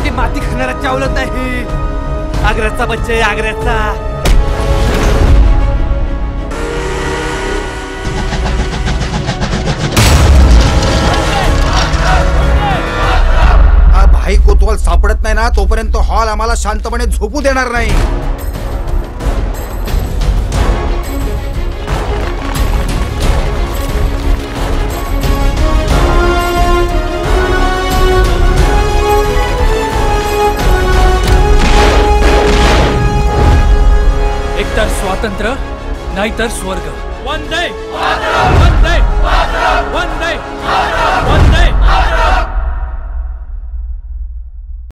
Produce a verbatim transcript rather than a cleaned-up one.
ते माती खाणारा चावलत नाही. आग्र्याचा बच्चा आहे, आग्र्याचा. हा भाई कोतवाल सापडत नाही ना तोपर्यंत हॉल आम्हाला शांतपणे झोपू देणार नाही. एकतर स्वातंत्र्य नाहीतर स्वर्ग. वंदे वंदे वंदे